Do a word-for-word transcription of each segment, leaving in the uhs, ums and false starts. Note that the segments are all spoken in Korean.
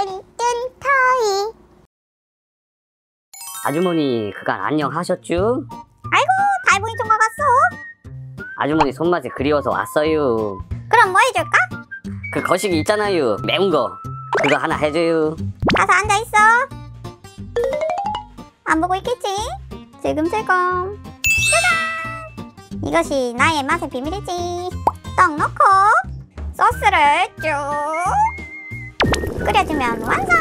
뚠뚠 토이. 아주머니 그간 안녕하셨쥬? 아이고 달봉이 좀 와갔어. 아주머니 손맛이 그리워서 왔어요. 그럼 뭐 해줄까? 그 거시기 있잖아요, 매운 거. 그거 하나 해줘요. 가서 앉아있어. 안 보고 있겠지? 슬금슬금. 짜잔! 이것이 나의 맛의 비밀이지. 떡 넣고 소스를 쭉 끓여주면 완성.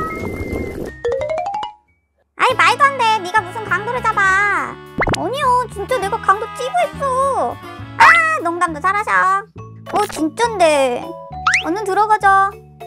아니 말도 안 돼. 네가 무슨 강도를 잡아. 아니요 진짜 내가 강도 찌고 있어. 아 농담도 잘하셔. 어 진짠데. 얼른 들어가자.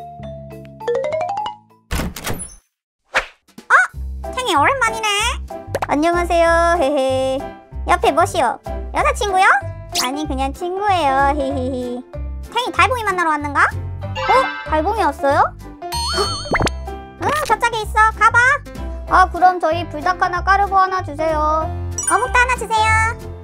어? 탱이 오랜만이네. 안녕하세요. 헤헤. 옆에 뭐시오? 여자친구요? 아니 그냥 친구예요. 히히히. 탱이 달봉이 만나러 왔는가? 어? 달봉이 왔어요? 응 저짝에 있어. 가봐. 아 그럼 저희 불닭 하나 까르보 하나 주세요. 어묵도 하나 주세요.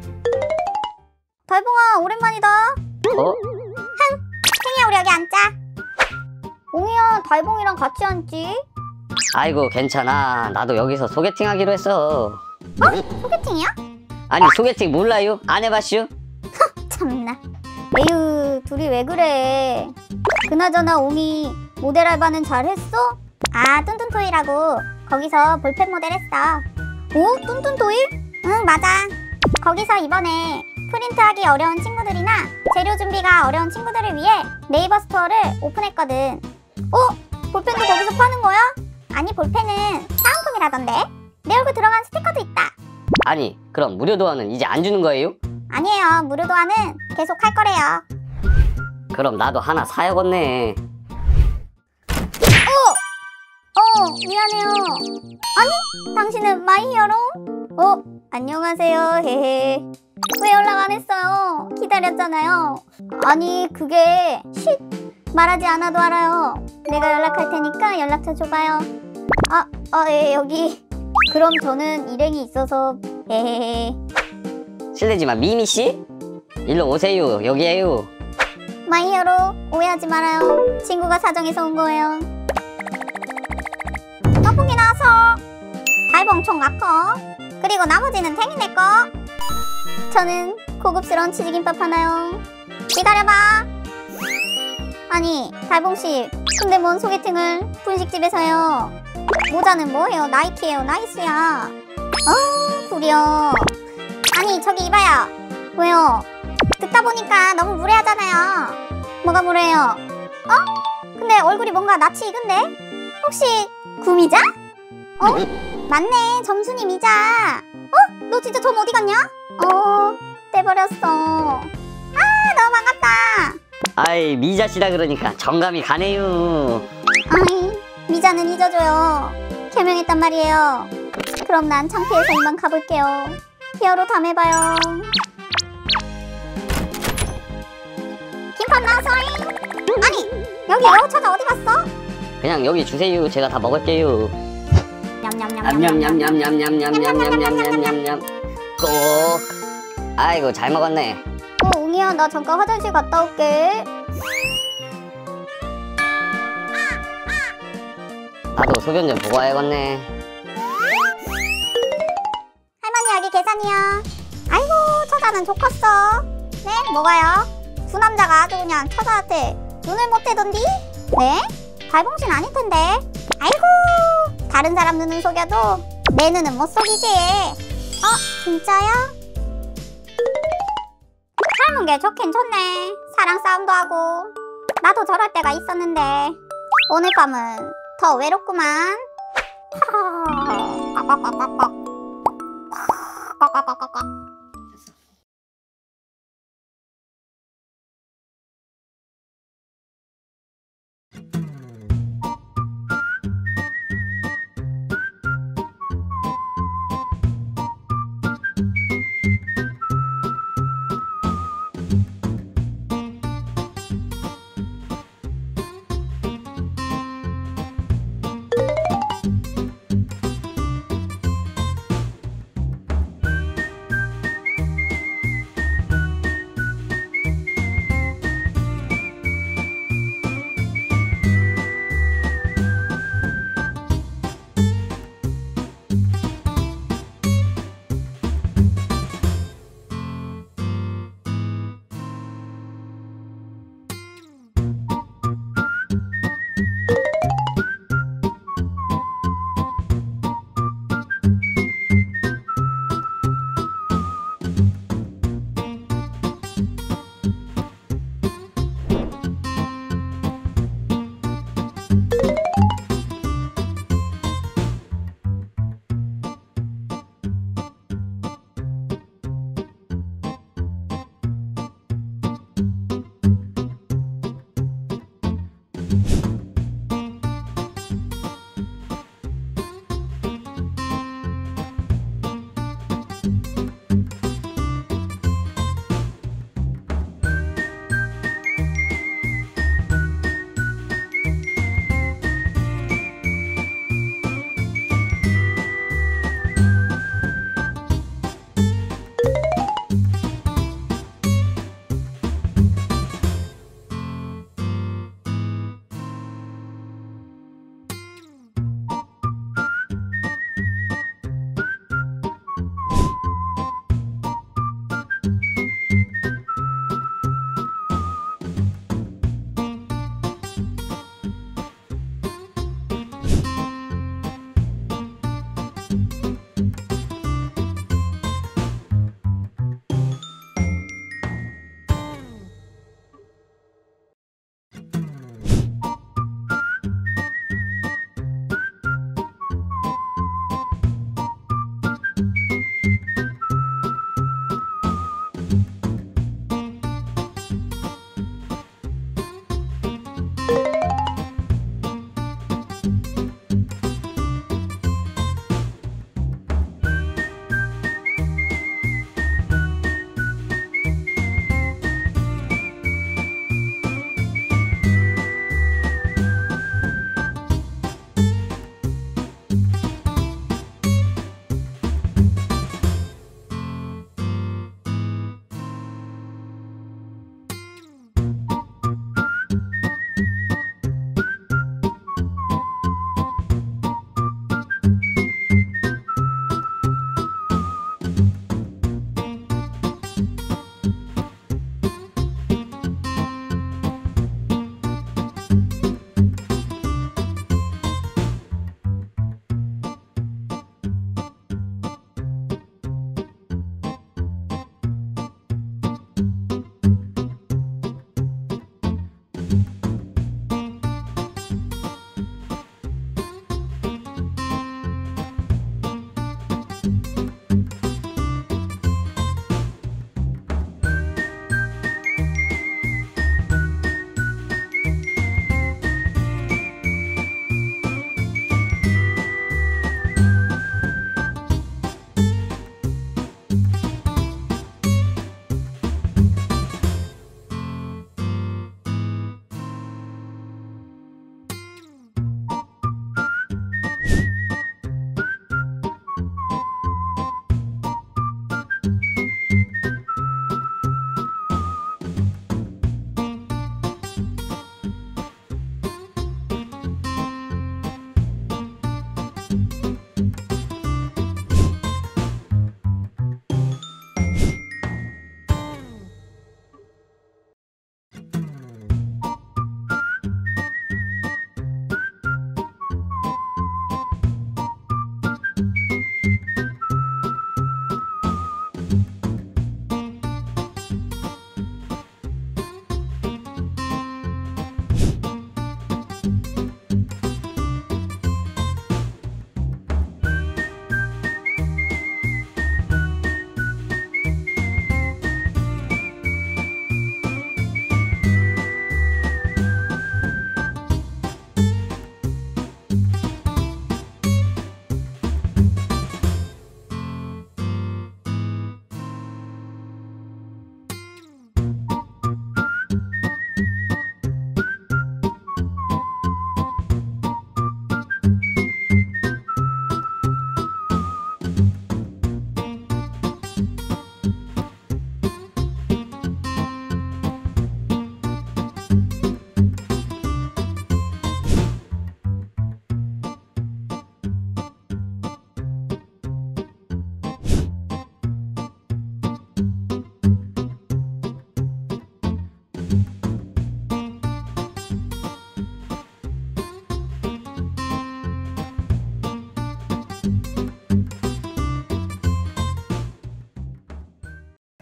달봉아 오랜만이다. 어? 흥! 탱이야 우리 여기 앉자. 옹이야 달봉이랑 같이 앉지? 아이고 괜찮아. 나도 여기서 소개팅 하기로 했어. 어? 소개팅이야? 아니 소개팅 몰라요? 안 해봤슈? 참나. 에휴 둘이 왜 그래. 그나저나 옹이 모델 알바는 잘했어? 아 뚠뚠토이라고. 거기서 볼펜 모델 했어. 오? 뚠뚠토이? 응 맞아. 거기서 이번에 프린트하기 어려운 친구들이나 재료 준비가 어려운 친구들을 위해 네이버 스토어를 오픈했거든. 어? 볼펜도 거기서 파는 거야? 아니 볼펜은 사은품이라던데. 내 얼굴 들어간 스티커도 있다. 아니 그럼 무료 도안은 이제 안 주는 거예요? 아니에요. 무료 도안은 계속 할 거래요. 그럼 나도 하나 사야겠네. 어! 어 미안해요. 아니 당신은 마이히어로? 어? 안녕하세요. 헤헤. 왜 연락 안 했어요? 기다렸잖아요. 아니 그게 쉿 말하지 않아도 알아요. 내가 연락할 테니까 연락처 줘봐요. 아, 아, 예, 여기. 그럼 저는 일행이 있어서 에헤헤. 실례지만 미미씨? 일로 오세요. 여기에요. 마이히어로 오해하지 말아요. 친구가 사정해서 온 거예요. 떡볶이 나와서 달봉 총 마커. 그리고 나머지는 탱이 내꺼. 저는 고급스러운 치즈김밥 하나요. 기다려봐. 아니 달봉씨 근데 뭔 소개팅을 분식집에서요. 모자는 뭐예요? 나이키예요. 나이스야. 어 구려. 아니 저기 이봐요. 왜요? 듣다 보니까 너무 무례하잖아요. 뭐가 무례해요? 어? 근데 얼굴이 뭔가 낯이 익은데? 혹시 구미자? 어? 맞네 점순이 미자. 어? 너 진짜 점 어디 갔냐? 어 떼버렸어. 아 너무 반갑다. 아이 미자씨라 그러니까 정감이 가네요. 아이 미자는 잊어줘요. 개명했단 말이에요. 그럼 난 창피해서 이만 가볼게요. 히어로 다음에 봐요. 김밥 나와서잉. 아니 여기 여우차가 어디 갔어? 그냥 여기 주세요. 제가 다 먹을게요. 냠냠냠냠냠냠냠냠냠냠냠냠냠. 꼭. 아이고 잘 먹었네. 어 웅이야 나 잠깐 화장실 갔다 올게. 나도 소변 좀 보고 와야겠네. 할머니 여기 계산이요. 아이고 처자는 좋겠어. 네 뭐가요? 두 남자가 아주 그냥 처자한테 눈을 못 떼던디? 네? 달봉신 아닐 텐데. 아이고 다른 사람 눈은 속여도 내 눈은 못 속이지. 어? 진짜요? 젊은 게 좋긴 좋네. 사랑 싸움도 하고. 나도 저럴 때가 있었는데 오늘 밤은 더 외롭구만.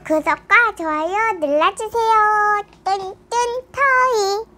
구독과 좋아요 눌러주세요. 뚠뚠 터이.